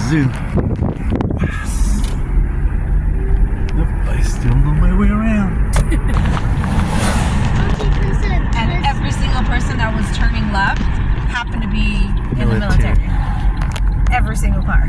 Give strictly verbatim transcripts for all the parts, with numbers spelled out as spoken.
zoom. Yes. Nope, I still know my way around. And every single person that was turning left happened to be in the Military. military. Every single car.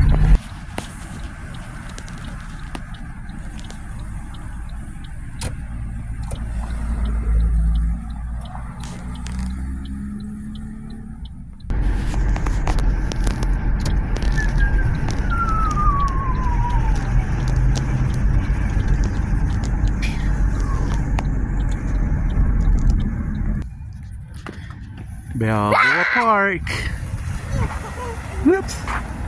Balboa Park. Whoops.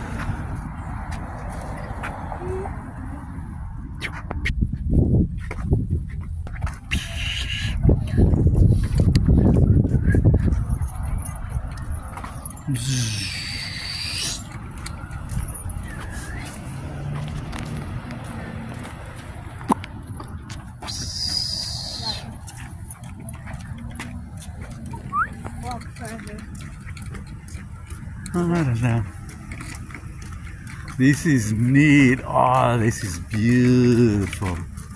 I don't know. This is neat. Oh, this is beautiful.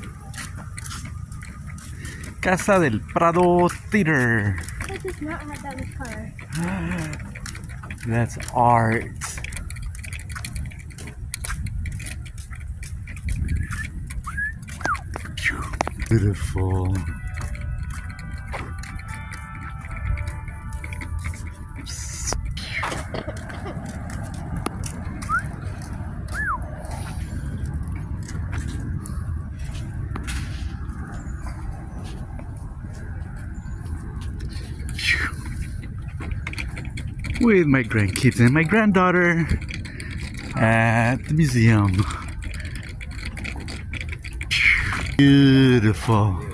Casa del Prado Theater. That does not have that much color. That's art. Beautiful. With my grandkids and my granddaughter at the museum. Beautiful.